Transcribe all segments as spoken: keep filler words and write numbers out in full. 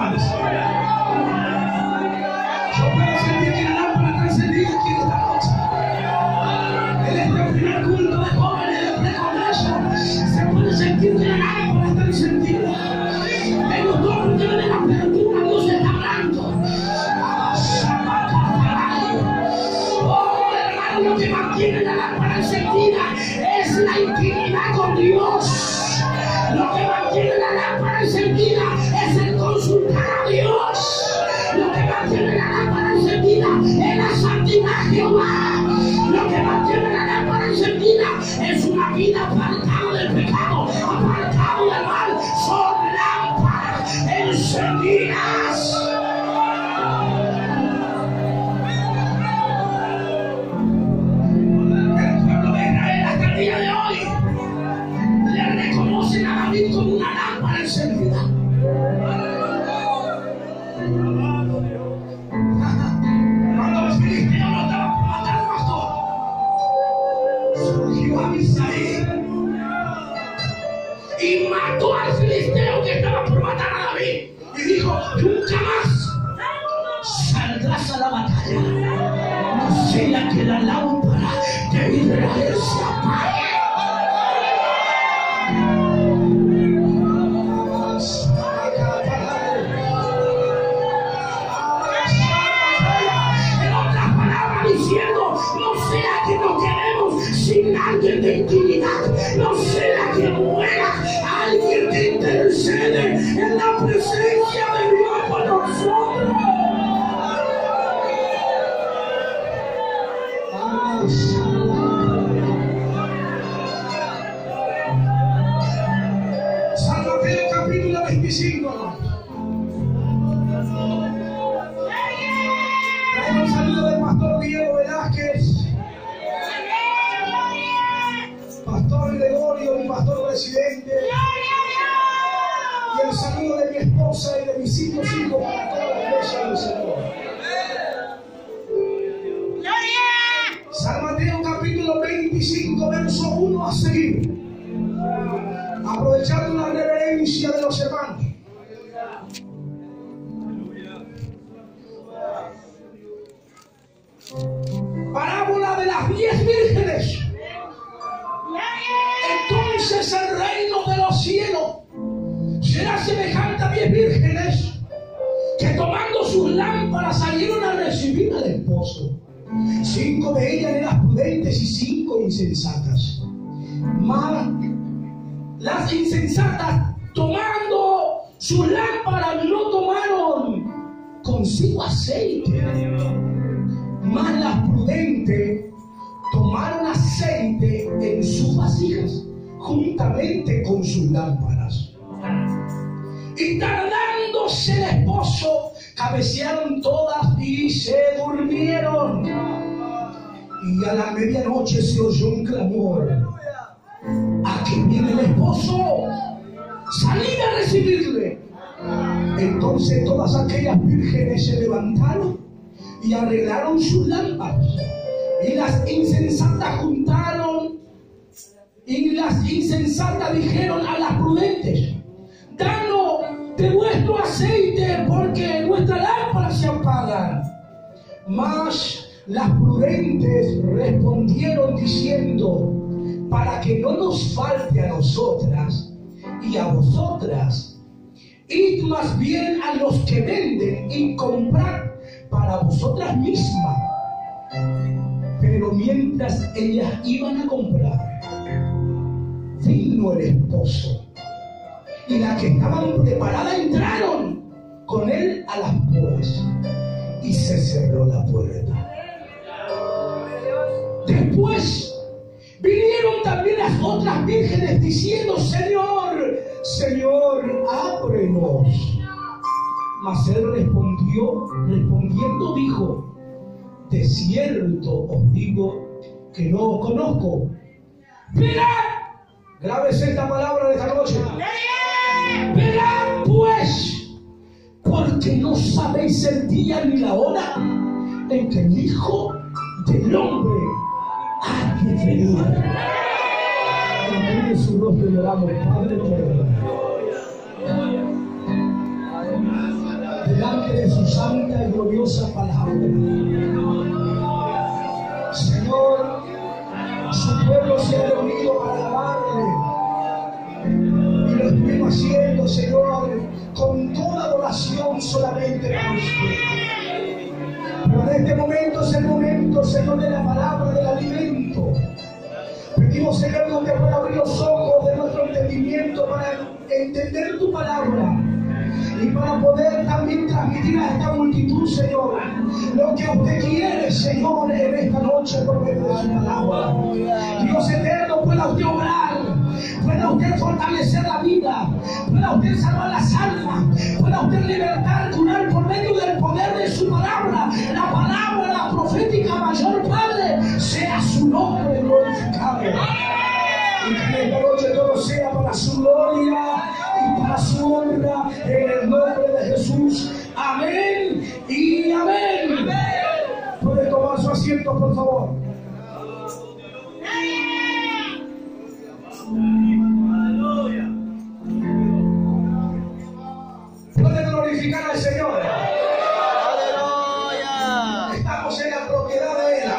hermanos. Yo puedo sentir que la lámpara está encendida aquí esta noche. En este primer culto de jóvenes de precongreso se puede sentir que la lámpara está encendida. En los dones de la apertura Dios está hablando. Oh, hermano, lo que mantiene la lámpara encendida es la intimidad con Dios. Lo que mantiene la lámpara encendida es el consultar a Dios. Lo que mantiene la lámpara encendida es la santidad de Jehová. Lo que mantiene la lámpara encendida es una vida apartada del pecado, apartado del mal. Son lámparas encendidas. El pueblo de Israel hasta el día de hoy le reconocen a David como una lámpara encendida. Cuando los filisteos no estaban por matar al pastor, surgió Abisai y mató al filisteo que estaba por matar a David y dijo: nunca más saldrás a la batalla, no sea que la lámpara de Israel se apague. Sin alguien de intimidad, no sea que muera alguien que intercede en la presencia de Dios por nosotros. San Mateo capítulo veinticinco. Traigo un saludo del pastor Diego Velázquez, pastor Gregorio, mi pastor presidente, y el saludo de mi esposa y de mis cinco hijos para toda la iglesia del Señor. San Mateo capítulo veinticinco, verso uno a seguir, aprovechando la reverencia de los hermanos. Parábola de las diez vírgenes. Entonces el reino de los cielos será semejante a diez vírgenes que tomando sus lámparas salieron a recibir al esposo. Cinco de ellas eran prudentes y cinco insensatas. Mas las insensatas, tomando sus lámparas, no tomaron consigo aceite. Mas las prudentes tomaron aceite en sus vasijas juntamente con sus lámparas. Y tardándose el esposo, cabecearon todas y se durmieron. Y a la medianoche se oyó un clamor: aquí viene el esposo, salid a recibirle. Entonces todas aquellas vírgenes se levantaron y arreglaron sus lámparas. Y las insensatas juntaron, y las insensatas dijeron a las prudentes: danos de vuestro aceite, porque nuestras lámparas se apagan. Mas las prudentes respondieron diciendo: para que no nos falte a nosotras y a vosotras, id más bien a los que venden y comprad para vosotras mismas. Pero mientras ellas iban a comprar, vino el esposo, y las que estaban preparadas entraron con él a las bodas, y se cerró la puerta. Después vinieron también las otras vírgenes diciendo: Señor, Señor, ábrenos. Mas él respondió, respondiendo dijo: de cierto os digo que no os conozco. Velad, grábese esta palabra de esta noche. Velad pues, porque no sabéis el día ni la hora en que el Hijo del Hombre ha de venir. En su rostro lloramos, Padre eterno. su santa y gloriosa palabra. Señor, su pueblo se ha reunido para alabarle. Y lo estuvimos haciendo, Señor, con toda adoración solamente para usted. Pero en este momento es el momento, Señor, de la palabra, del alimento. Pedimos, Señor, que usted pueda abrir los ojos de nuestro entendimiento para entender tu palabra y para poder también transmitir a esta multitud, Señor, lo que usted quiere, Señor, en esta noche por medio de su palabra. Dios eterno, pueda usted obrar, pueda usted fortalecer la vida, pueda usted salvar las almas, pueda usted libertar, curar por medio del poder de su palabra. La palabra, la profética mayor, Padre, sea su nombre glorificado. Y que esta noche todo sea para su gloria y para su honra, en el nombre de Jesús. Amén y amén. Amén. Puede tomar su asiento, por favor. Puede glorificar al Señor. Aleluya. Estamos en la propiedad de Él.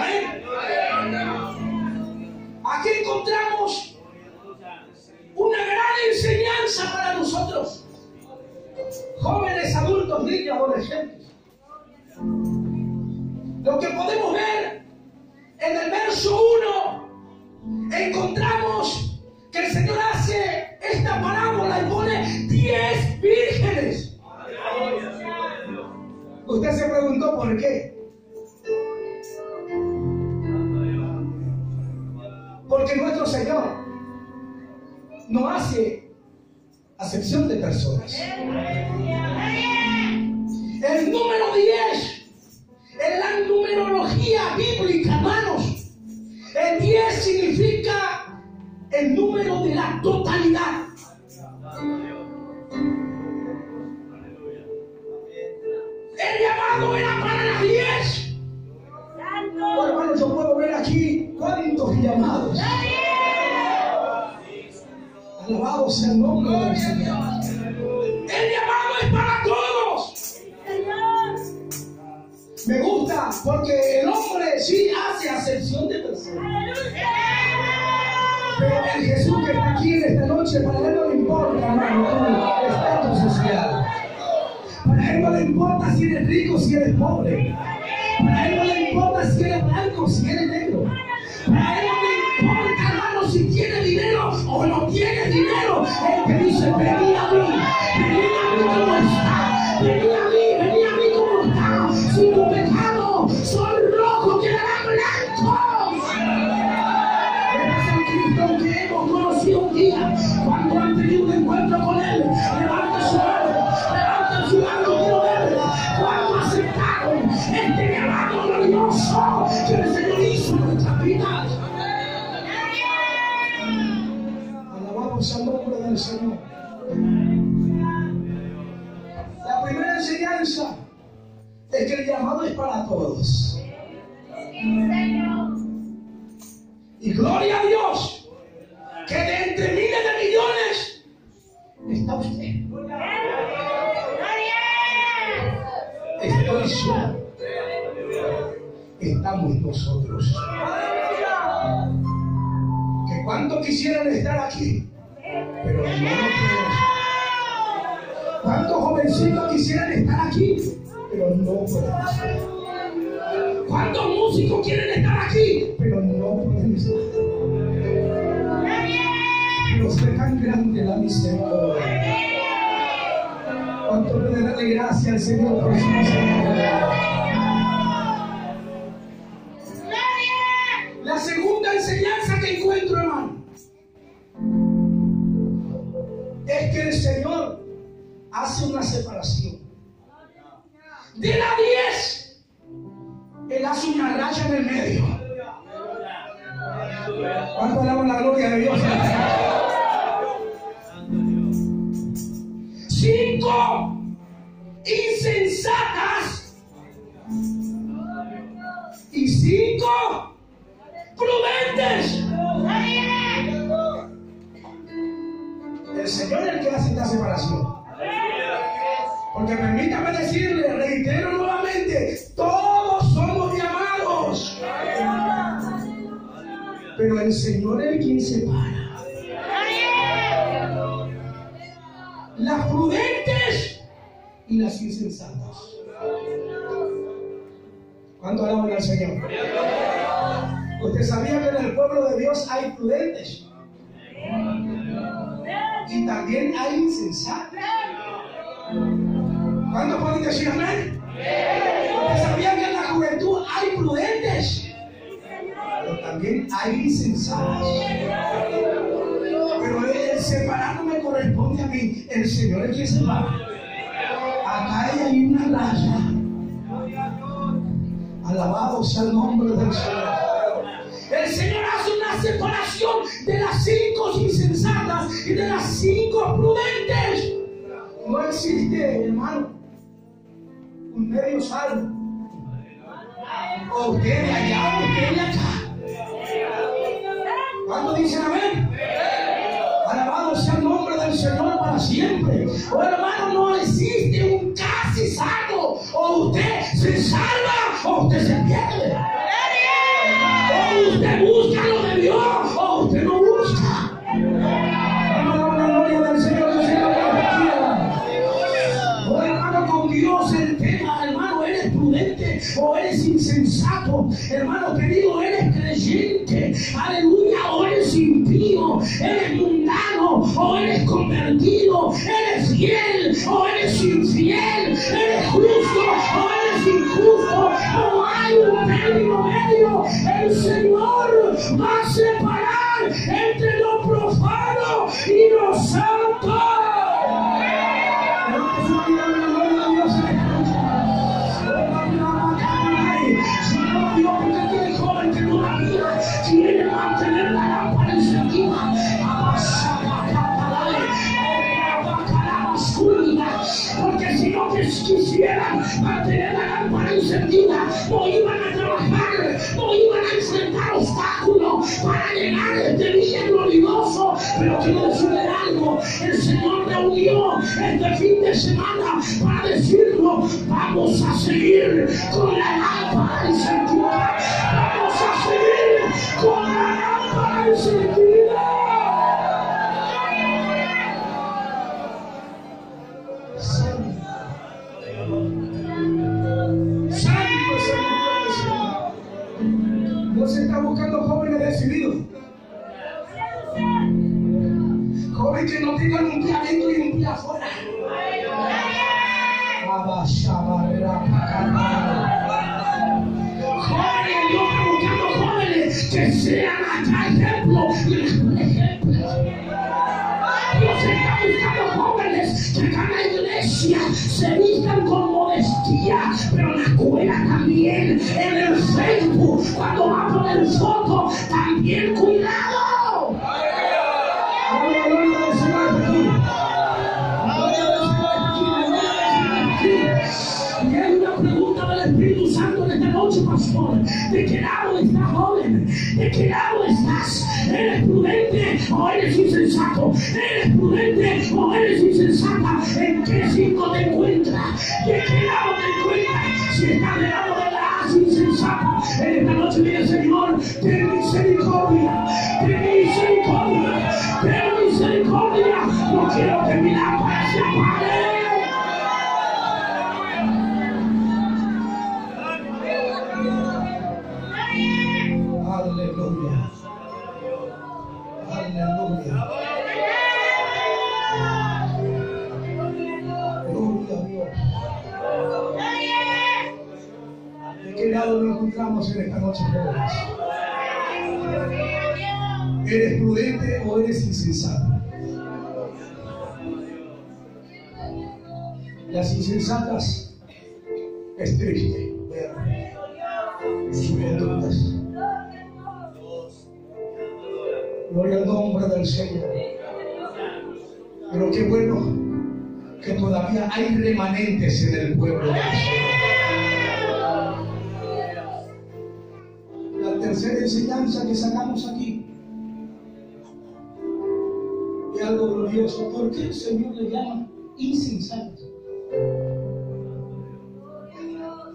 Amén. Aquí encontramos una gran enseñanza para nosotros, jóvenes, adultos, niños, adolescentes. Lo que podemos ver en el verso uno, encontramos que el Señor hace esta parábola y pone diez vírgenes. Usted se preguntó por qué. Porque nuestro Señor no hace acepción de personas. El número diez en la numerología bíblica, hermanos, el diez significa el número de la totalidad. El llamado era para las diez. Bueno, hermano, yo puedo ver aquí cuántos llamados. Alabado sea el nombre del Señor. El llamado es para todos. Me gusta porque el hombre sí hace acepción de personas. Pero el Jesús que está aquí en esta noche, para él no le importa, hermano, tu estatus social. Para él no le importa si eres rico, si eres pobre. Para él no le importa si eres blanco, si eres negro. Para él no le importa, hermano, si tiene dinero o no tiene dinero. Él te dice, vení a mí, vení a mí como está, vení a mí, vení a mí como está. Si tu pecado son rojos, quedarán blancos. Este es el Cristo que hemos conocido un día. Cuando han tenido un encuentro con Él, levanta su mano, levanta su mano, quiero ver. Cuando aceptaron este llamado glorioso que el Señor hizo en nuestras vidas. Alabamos al nombre del Señor. La primera enseñanza es que el llamado es para todos. Y gloria a Dios que de entre miles de millones está usted. Estoy solo. Estamos nosotros. Que cuánto quisieran estar aquí, pero no lo podemos. Cuántos jovencitos quisieran estar aquí, pero no podemos. ¿Cuántos músicos quieren estar aquí, pero no pueden estar? Pero fue tan grande la misericordia. ¿Cuánto puede darle gracias al Señor por su misericordia? La segunda enseñanza que encuentro, hermano, es que el Señor hace una separación. De las diez, Él hace una raya en el medio. ¿Cuánto alaban la gloria de Dios? Cinco insensatas y cinco prudentes. El Señor es el que hace esta separación. Porque permítame decirle, reitero el Señor es quien separa las prudentes y las insensatas. ¿Cuánto alaban al Señor? ¿Usted sabía que en el pueblo de Dios hay prudentes? Y también hay insensatos. ¿Cuántos pueden decir amén? ¿Usted sabía que en la juventud hay prudentes? Pero también hay insensatos. Pero el separar no me corresponde a mí. El Señor es quien separa. Acá hay una raya. Alabado sea el nombre del Señor. El Señor hace una separación de las cinco insensatas y de las cinco prudentes. No existe, hermano, un medio salvo. O usted de allá o usted de acá. ¿Cuándo dicen amén? Alabado sea el nombre del Señor para siempre. Oh, hermano, no existe un casi salvo. O usted se salva o usted se pierde. O usted busca lo de Dios o usted no busca. Hermano, la gloria del Señor, el Señor quiera. Oh, hermano, con Dios el tema, hermano, eres prudente o eres insensato. Hermano querido, eres creyente. Aleluya, o eres impío, eres mundano o eres convertido, eres fiel o eres infiel, eres justo o eres injusto. No hay un término medio. El Señor va a separar entre lo profano y lo santo. Señor Dios, porque aquel joven que todavía quiere mantener la lámpara encendida, porque si no quisieran mantener la lámpara encendida, no iban a trabajar, no iban a enfrentar obstáculos para llegar a este día glorioso. Pero quiero decirle algo, el Señor reunió este fin de semana para decirnos: vamos a seguir con la lámpara encendida, vamos a seguir con la lámpara encendida. Dios está buscando jóvenes decididos, jóvenes que no tengan un pie adentro y un pie afuera. Jóvenes, Dios está buscando jóvenes que sean acá ejemplo y después ejemplo. Dios está buscando jóvenes que acá en la iglesia se vistan con modestia, pero en la escuela también, en el Facebook, cuando va a poner foto, también cuidado. Y hay una pregunta del Espíritu Santo en esta noche, pastor: ¿de qué lado estás, joven? ¿De qué lado estás? ¿Eres prudente o eres insensato? ¿Eres prudente o eres insensata? ¿En qué cinco te encuentras? ¿De qué lado te encuentras? Si estás del lado de la insensata, en esta noche dice: Señor, ten misericordia, ten misericordia, ten misericordia. No quiero que mi lámpara se apague. Aleluya. Aleluya. Gloria a Dios. ¿De qué lado nos encontramos en esta noche, jóvenes? ¿Eres prudente o eres insensato? Las insensatas es triste ver sus conductas. Gloria al nombre del Señor. Pero qué bueno que todavía hay remanentes en el pueblo del Señor. La tercera enseñanza que sacamos aquí es algo glorioso. ¿Por qué el Señor le llama insensato?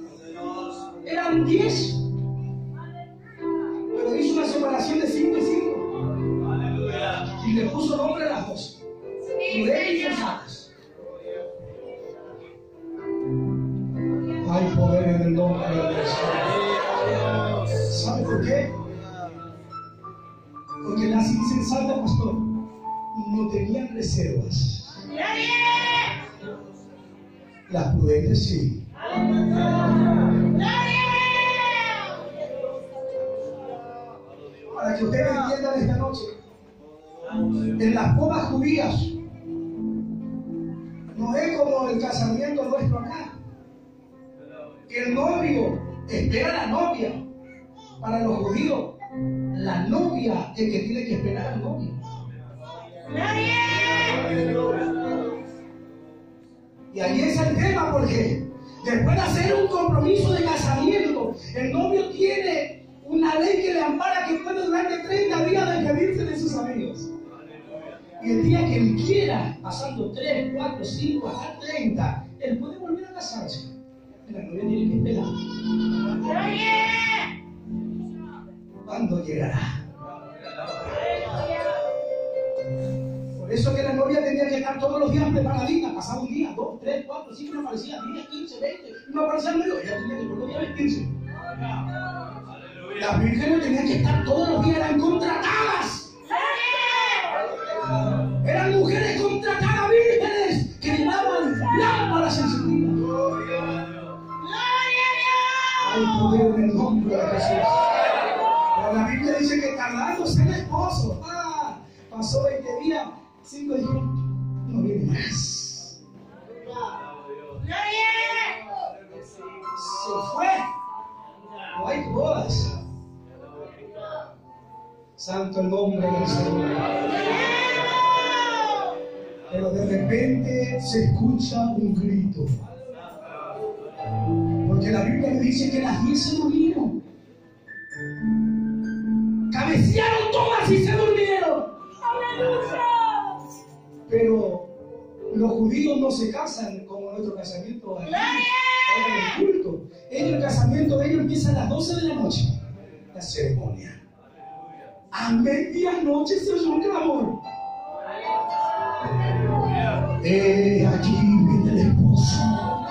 Eran diez, pero hizo una separación de cinco y cinco. Las prudentes sí. Para que ustedes entiendan esta noche, en las bodas judías no es como el casamiento nuestro acá, que el novio espera a la novia. Para los judíos, la novia es que tiene que esperar al novio. Y ahí es el tema, porque después de hacer un compromiso de casamiento, el novio tiene una ley que le ampara, que puede durante treinta días despedirse de sus amigos. Y el día que él quiera, pasando tres, cuatro, cinco, hasta treinta, él puede volver a casarse. Y la novia tiene que esperar. ¿Cuándo llegará? Por eso que la novia tenía que estar todos los días preparadita. Pasaba un día, dos, tres, cuatro, cinco, no aparecía diez, quince, veinte, no aparecía el medio. Ella tenía que todos los días vestirse. Las vírgenes tenían que estar todos los días, eran contratadas. Eran mujeres contratadas, vírgenes, que llevaban lámparas encendidas. Hay poder en el nombre de Jesús. Pero la Biblia dice que tardándose el esposo, ah, pasó veinte días, cinco dijeron, no viene más. Se fue. No hay bodas. Santo el nombre del Señor. Pero de repente se escucha un grito. Porque la Biblia me dice que las diez se durmieron. Cabecearon todas y se durmieron. Pero los judíos no se casan como nuestro casamiento aquí, en el culto. Ellos, el casamiento de ellos empieza a las doce de la noche. La ceremonia. A medianoche se oyó un clamor. Eh, aquí viene el esposo.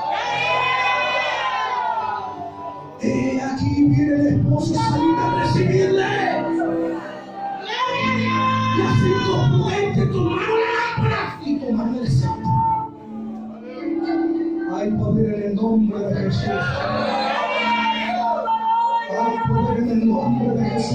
Eh, aquí viene el esposo, salid a recibirle. Y así prudentes tomaron la lámpara y tomaron el centro. Hay poder en el nombre de Jesús. Hay poder en el nombre de Jesús.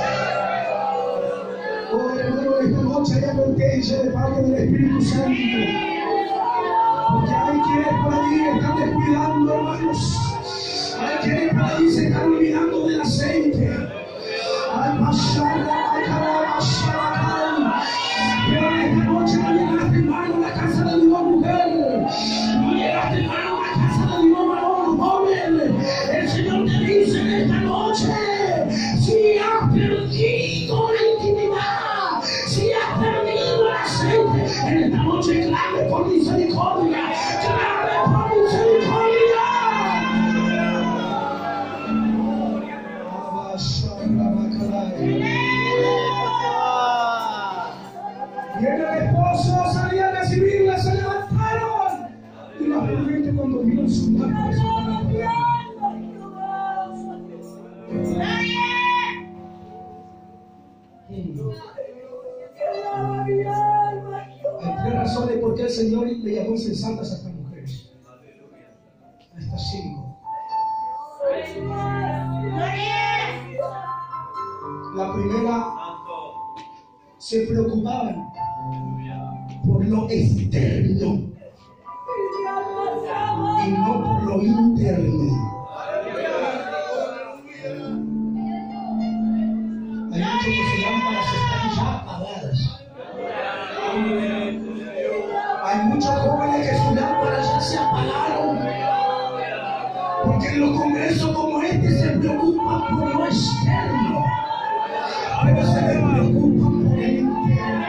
Oh, hermano, esta noche hay advertencia de parte del Espíritu Santo. Porque hay quienes por allí están descuidando, hermanos. Hay quienes por allí se están olvidando del aceite. Ay, pasarla, ay, caramba, pasarla. Pero en esta noche no llegaste, hermano, a la casa de Dios, mujer. No llegaste, hermano, a la casa de Dios, varón, joven. El Señor te dice en esta noche, si has perdido la intimidad, si has perdido el aceite, en esta noche clame por misericordia, clame por misericordia. Viene el esposo, salía a recibirla, se levantaron. Y la gente cuando vieron su lámpara, se van a poder. Hay tres razones por qué el Señor le llamó insensatas a estas mujeres. A estas cinco. La primera, se preocupaban por lo externo y no por lo interno. Hay muchos que sus lámparas están ya apagadas. Hay muchos jóvenes que sus lámparas ya se apagaron. Porque en los congresos como este se preocupan por lo externo, pero se les preocupan por el interno.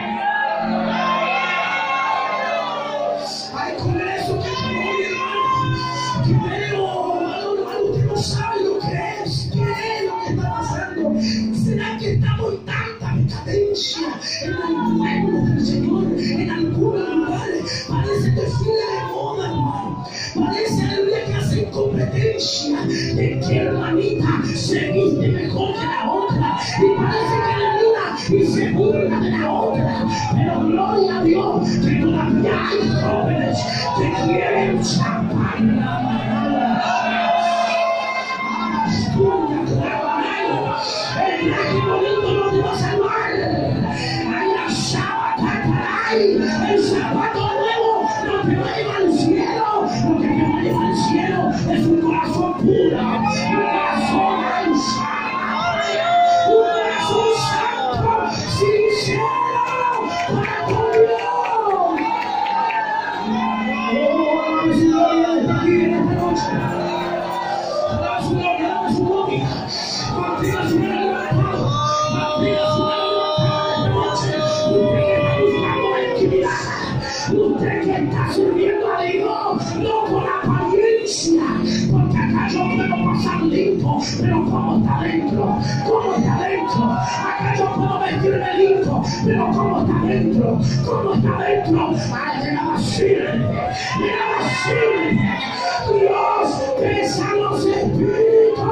Hay congresos que están muy hermanos, que veo, hermano, hermano, usted no sabe lo que es, qué es lo que está pasando. ¿Será que estamos en tanta decadencia en el pueblo del Señor, en algunos lugares? Parece desfile de moda, hermano. Parece aleluya que hacen competencia de que hermanita se viste mejor que la otra. Y parece que aleluya y se burla de la otra. Pero gloria a Dios que todavía hay jóvenes que quieren chapar. El traje bonito no te va a salvar. Ay, la sábana, el zapato nuevo no te va a llevar al cielo. Lo que te va a llevar al cielo es un corazón puro, un corazón ancho, un corazón santo, sincero para con Dios. Oh, si gloria está aquí en esta noche. Dame su gloria, dame su gloria. Mantenga su mano levantada. Mantenga su mano levantada esta noche. Usted que está buscando la intimidad. Usted que está sirviendo a Dios, no con apariencia. Porque acá yo puedo pasar limpio, pero ¿cómo está dentro? ¿Cómo está dentro? Acá yo puedo vestirme limpio, pero ¿cómo está dentro? ¿Cómo está dentro? Ay, de nada sirve. De nada sirve. Dios pesa los espíritus.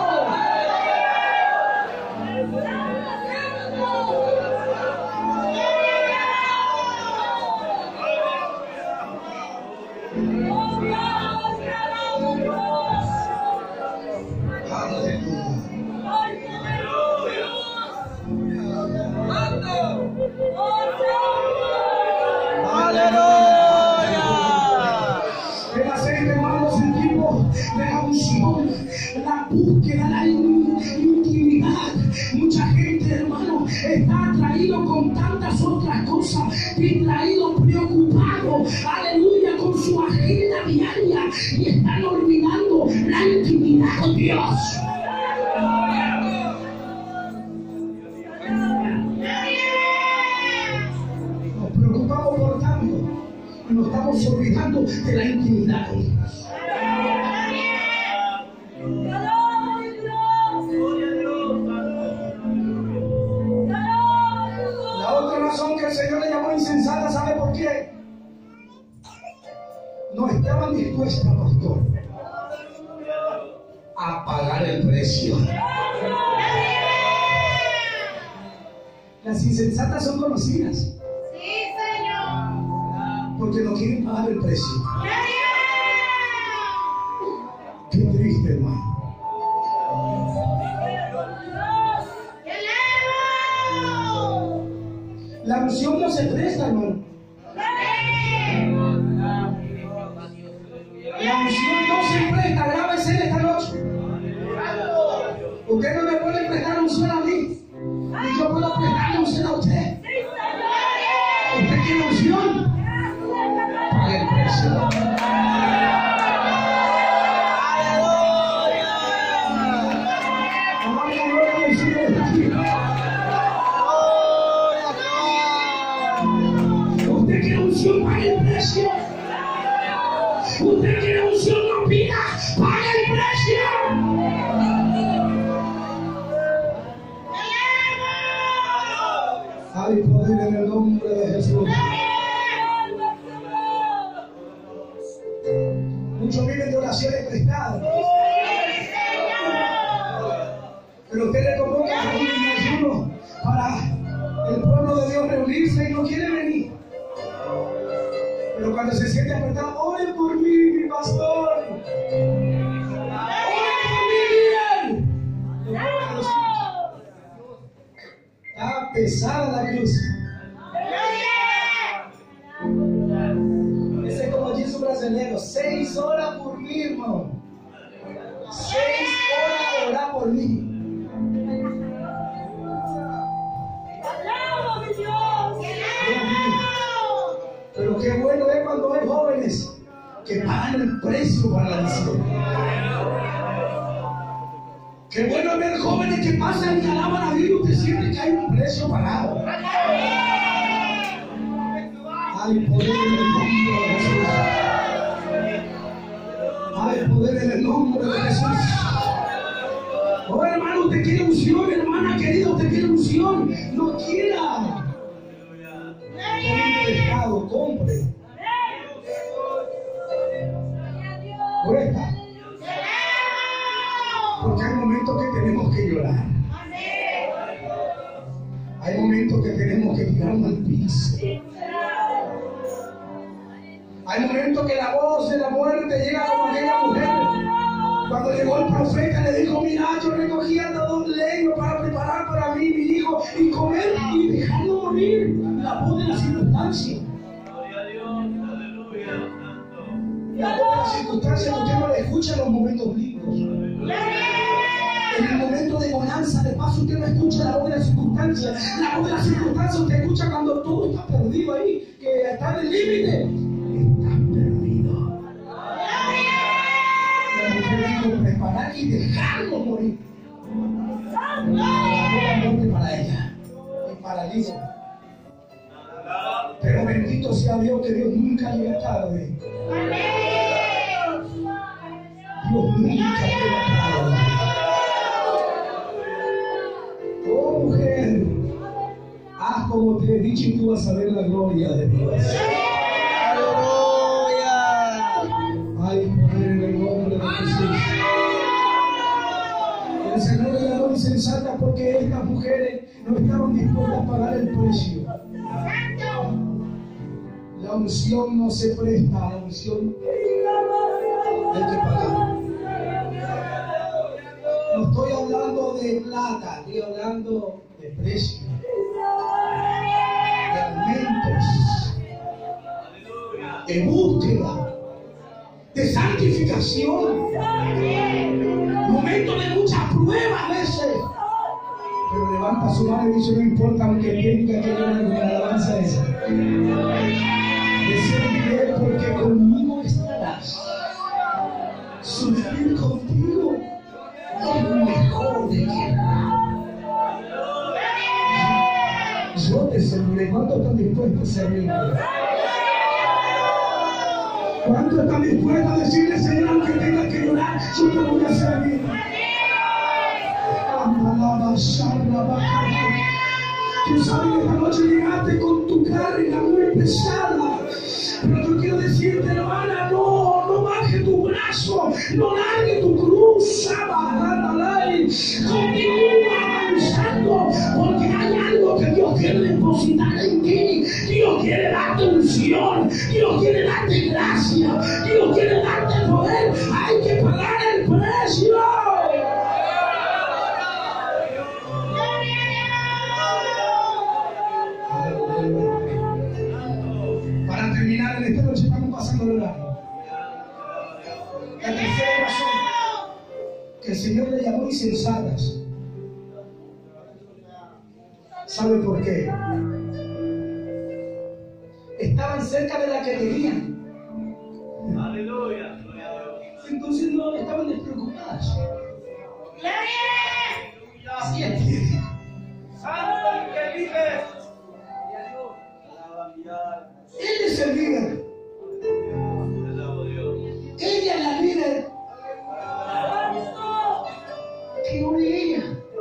El aceite, hermanos, el tipo de la unción, la búsqueda, la in- intimidad. Mucha gente, hermano, está atraído con tantas otras cosas, distraído, preocupado, aleluya, con su agenda diaria y están olvidando la intimidad con Dios. Nos preocupamos por tanto y nos estamos olvidando de la intimidad con Dios. La otra razón que el Señor le llamó insensata, ¿sabe por qué? No estaban dispuestos, pastor, a pagar el precio. Las insensatas son conocidas. Sí, Señor. Porque no quieren pagar el precio. Qué triste, hermano. La unción no se presta, hermano. La unción no se presta. Grábese esta noche. Usted no me puede prestar unción a mí. Y yo puedo prestarle unción a usted. ¿Usted quiere unción? Pague el precio. Usted quiere unción, pague el precio. Usted quiere unción, no pida, pague el precio. Hay poder en el nombre de Jesús. Muchos viven de oraciones prestadas. Pero usted le convoca a un ayuno para el pueblo de Dios reunirse y no quiere venir. Pero cuando se siente apretado, oren por mí, mi pastor. Oren por mí bien. Está pesada la cruz. Ese es como dice un brasileño, seis horas por mí, hermano. Seis horas orar por mí. Pero qué bueno es cuando hay jóvenes que pagan el precio para la misión. Qué bueno es ver jóvenes que pasan y alaban a Dios y usted siente que hay un precio pagado. Hay poder en el nombre de Jesús. Hay poder en el nombre de Jesús. Oh, hermano, usted quiere unción, hermana querida, usted quiere unción. No quiera. Compre pescado, compre. Cuesta. Porque hay momentos que tenemos que llorar. Hay momentos que tenemos que tirarnos al piso. Hay momentos que la voz de la muerte llega como aquella mujer. Cuando llegó el profeta le dijo, mira, yo recogí hasta dos leños para preparar para mí, mi hijo, y comer y dejarlo morir. La voz de la circunstancia. Gloria a Dios, aleluya, santo. La voz de la circunstancia que usted no la escucha en los momentos lindos. En el momento de bonanza, de paz, usted no escucha la voz de la circunstancia. La voz de la circunstancia usted escucha cuando todo está perdido ahí, que está en el límite. Está perdido. La mujer dijo preparar y dejarlo morir. La muerte para ella y para el hijo. Pero bendito sea Dios, que Dios nunca llega tarde. Dios nunca llega tarde. Oh mujer, haz como te he dicho y tú vas a ver la gloria de Dios. ¡Aleluya! Hay poder en el nombre de Jesús. El Señor le llamó insensata porque estas mujeres no estaban dispuestas a pagar el precio. La unción no se presta, a la unción hay que pagar. No estoy hablando de plata, estoy hablando de precio, de alimentos, de búsqueda, de santificación, momentos de mucha prueba a veces. Pero levanta su mano y dice, no importa aunque tenga que ganar una alabanza esa. Deseo porque conmigo estarás. Sufrir contigo es mejor de guerra. Yo te serviré. ¿Cuántos están dispuestos a servirme? ¿Cuántos están dispuestos a decirle, Señor, aunque tenga que llorar, yo te voy a servir? Tú sabes que esta noche llegaste con tu carga muy pesada. Pero yo quiero decirte, hermana, no, no baje tu brazo, no largue tu cruz, continúa avanzando, porque hay algo que Dios quiere depositar en ti. Dios quiere darte unción, Dios quiere darte gracia, Dios quiere darte poder. Hay que pagar el precio. Para terminar, en esta noche estamos pasando el horario. La tercera razón que el Señor le llamó insensatas. ¿Sabe por qué? Estaban cerca de la que tenían. Aleluya. Entonces no estaban despreocupadas. Así es. Santo el que vive. Él es el líder. Ella es la líder. Que ore ella.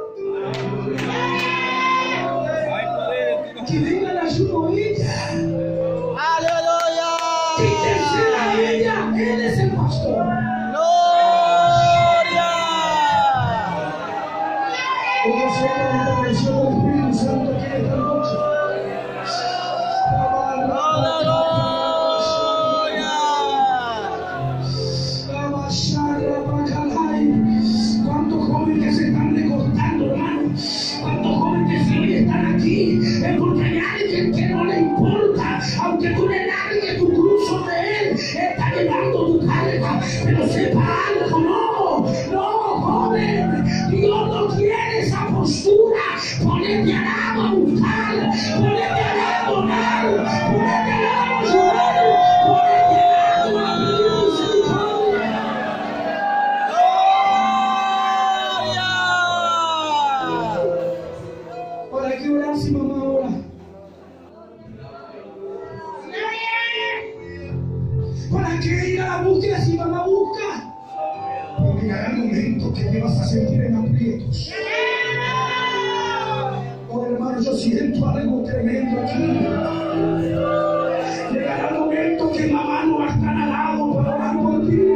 Que venga el ayuno ella. ¡Aleluya! Que interceda ella. Él es el pastor. ¡Gloria! Como siempre la intervención del Espíritu Santo aquí en esta noche. ¿Cuántos jóvenes se están recostando, hermano? ¿Cuántos jóvenes que hoy están aquí? Es porque hay alguien que no le importa, aunque tú le largues tu cruz sobre él, está llevando tu carga. Pero sepa algo, no, no, joven, Dios no quiere esa postura. Ponete al lado a buscar, ponete al lado a orar, ponete al lado a llorar, ponete al lado a pedir misericordia. ¿Para qué orar si mamá ora? ¿Para qué ir a la búsqueda si mamá busca? Porque llegará el momento que te vas a sentir en aprietos. Oh hermano, yo siento algo tremendo aquí. Llegará el momento que mamá no va a estar al lado para orar por ti.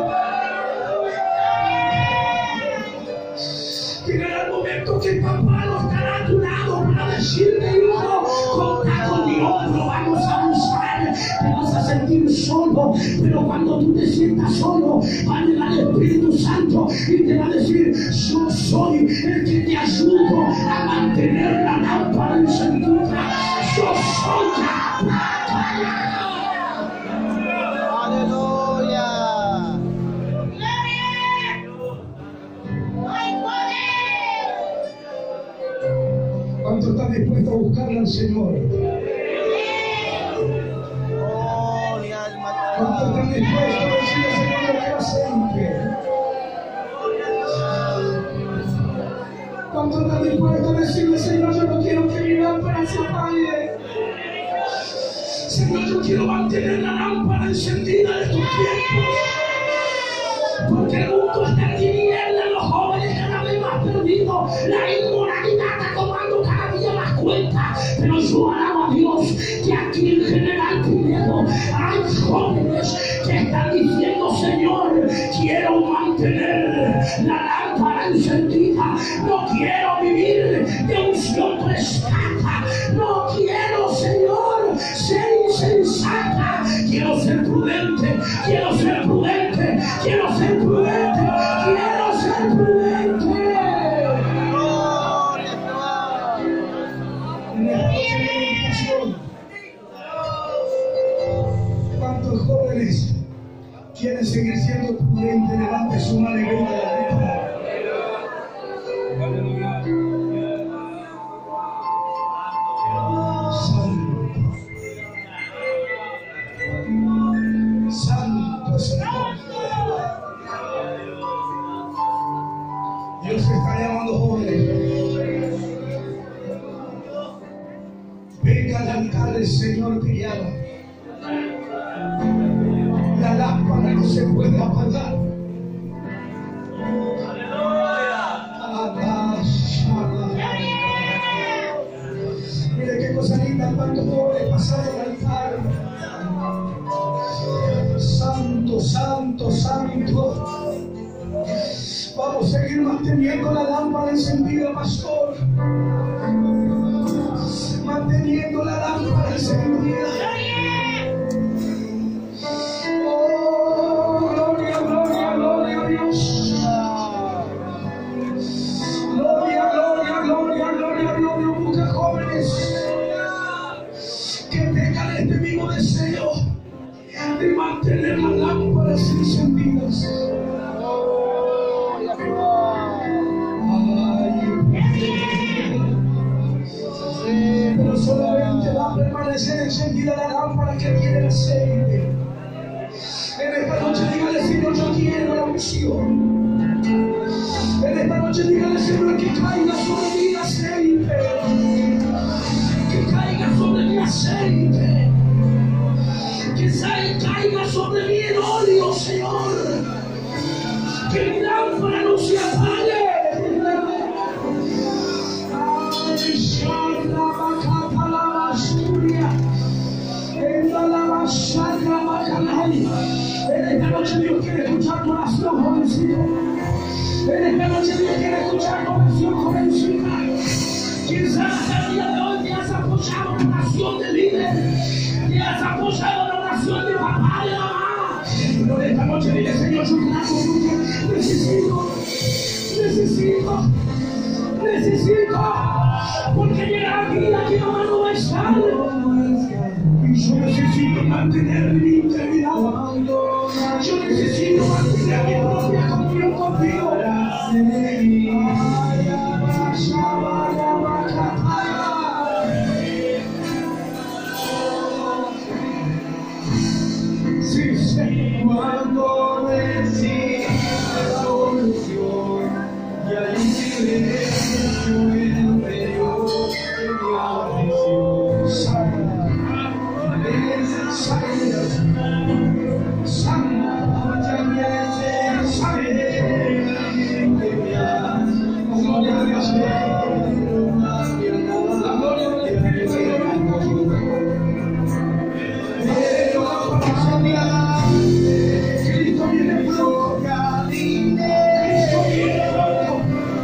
Llegará el momento que papá no estará a tu lado para decirte, hijo, contá con mi hombro, vamos a avanzar. Te vas a sentir solo, pero cuando tú te sientas solo, va a llegar el Espíritu Santo y te va a decir: yo soy el que te ayudo a mantener la lámpara encendida. Yo soy la lámpara. Aleluya. ¿Cuánto están dispuestos a buscarle al Señor? Oh, mi alma te ¿Cuánto alaba. están dispuestos a decirle: Señor, yo quiero aceite? ¿Cuánto están dispuestos a decirle: Señor, yo no quiero que mi lámpara se apague? Señor, yo quiero mantener la lámpara encendida de tus tiempos. Porque el mundo está en tinieblas, los jóvenes cada vez más perdidos, la inmoralidad está tomando cada día más cuenta. Pero yo alabo a Dios que aquí en General Pinedo hay jóvenes que están diciendo: Señor, quiero mantener la lámpara encendida. No quiero vivir de unción prestada. No quiero, Señor, ser insensata. Quiero ser prudente. Quiero ser prudente. Quiero ser prudente. Quiero ser prudente. Gloria a En esta noche de meditación, ¿cuántos jóvenes quieren seguir siendo prudentes? Levante su mano y venga a la lámpara. Santo, santo es el nombre. Dios está llamando jóvenes. Venga al altar, el Señor te llama. La lámpara no se puede apagar. Mire qué cosa linda, cuántos jóvenes pasaron al altar. Santo, santo, santo. Vamos a seguir manteniendo la lámpara encendida, pastor. Manteniendo la lámpara encendida. Oh, gloria, gloria, gloria a Dios. Gloria, gloria, gloria, gloria a Dios. Dios busca jóvenes que tengan este mismo deseo de mantener las lámparas encendidas. Pero solamente va a permanecer encendida la lámpara que tiene el aceite. En esta noche dígale: Señor, yo quiero la unción. En esta noche dígale: Señor, que caiga sobre mi aceite. Que caiga sobre mi aceite. Que caiga sobre mí el óleo, Señor. Que mi lámpara no se apague. En esta noche Dios quiere escuchar tu oración, jovencito. En esta noche Dios quiere escuchar tu oración, jovencita. Quizás el día de hoy te has apoyado en la oración de líder, te has apoyado en la oración de papá y de mamá. Pero en esta noche dile: Señor, yo clamo porque necesito, necesito, necesito, porque llega aquí, aquí mamá no va a estar. Y yo necesito mantener mi integridad. Yo necesito mantener mi propia comunión contigo. Sí, sí. Cuando necesitas solución y hay silencio en medio de mi aflicción. Sana, sana, sana, Ya me desesperé que me has gloria a Dios. la gloria del Espíritu. Pero para mí, Cristo viene pronto. Cristo viene pronto.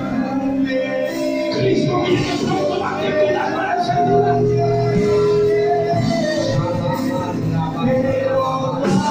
Cristo viene pronto. Mantengo la lámpara encendida.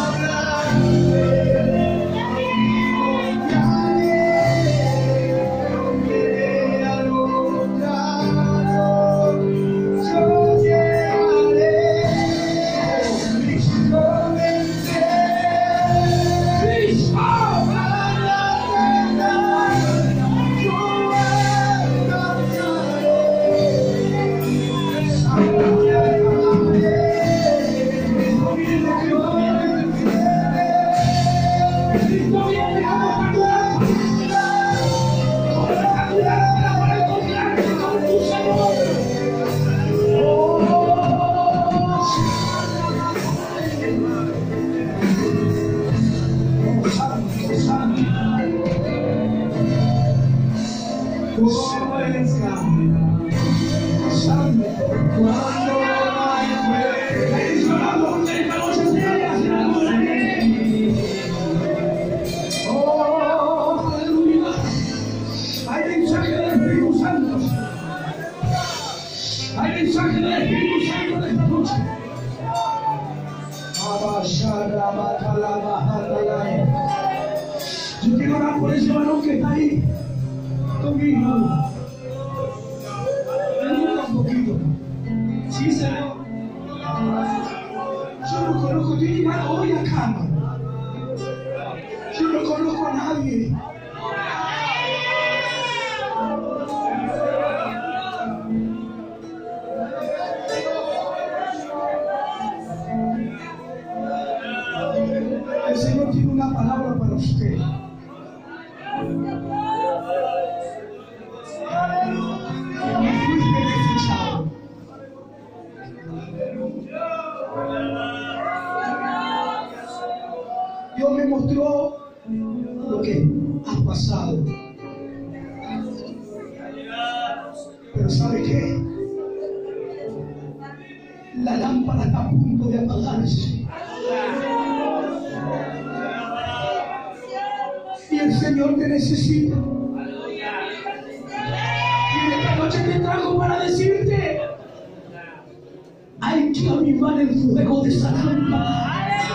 todo es cambiar. Santo, cuando no hay fuerza. Ahí dice orando porque esta noche se hace algo grande. Oh, aleluya. Hay mensaje del Espíritu Santo. Hay mensaje del Espíritu Santo de esta noche. Yo quiero orar por ese varón que está ahí conmigo. Ayúdame un poquito. Sí, Señor. Yo no conozco, estoy llegando hoy acá. Yo no conozco a nadie. El Señor tiene una palabra para usted. No fuiste desechado. Dios me mostró lo que has pasado. Pero ¿sabe qué? La lámpara está a punto de apagarse. Y el Señor te necesita. Y esta noche te trajo para decirte: hay que avivar el fuego de esa lámpara.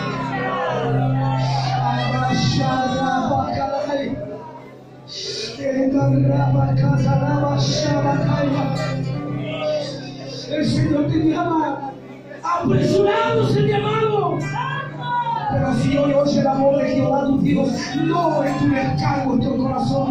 El Señor te llama. Apresurados el llamado. Pero si hoy oye la voz de Jehová tu Dios, no es tu descargo en tu corazón.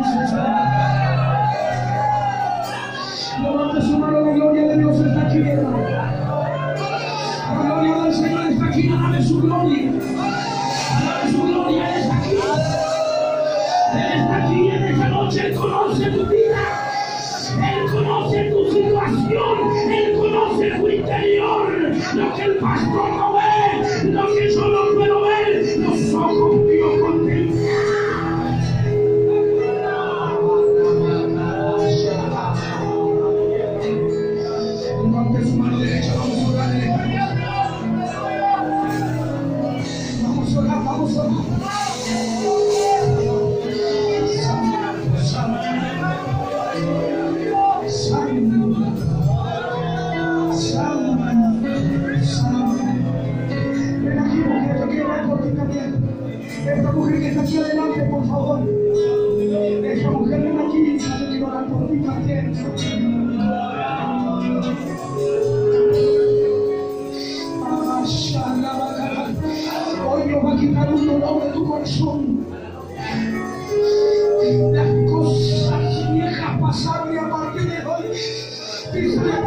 Levante su mano, la gloria de Dios está aquí, hermano. La gloria del Señor está aquí, dame su gloria. Dame su gloria, Él está aquí. Él está aquí en esta noche, Él conoce tu vida. Él conoce tu situación, Él conoce tu interior, lo que el pastor no ve, lo que yo no puedo ver, los ojos míos contemplan. Levante su mano derecha, vamos a orar en esta noche. Vamos a orar, vamos a orar. Esta mujer que está aquí adelante, por favor. Esta mujer ven aquí, yo quiero orar por ti también. Hoy Dios va a quitar un dolor de tu corazón. Las cosas viejas pasaron y a partir de hoy, dice la